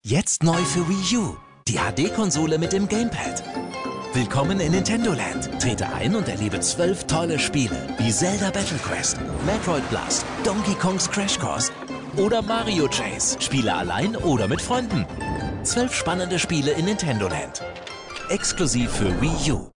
Jetzt neu für Wii U. Die HD-Konsole mit dem Gamepad. Willkommen in Nintendo Land. Trete ein und erlebe 12 tolle Spiele wie Zelda Battle Quest, Metroid Blast, Donkey Kongs Crash Course oder Mario Chase. Spiele allein oder mit Freunden. 12 spannende Spiele in Nintendo Land. Exklusiv für Wii U.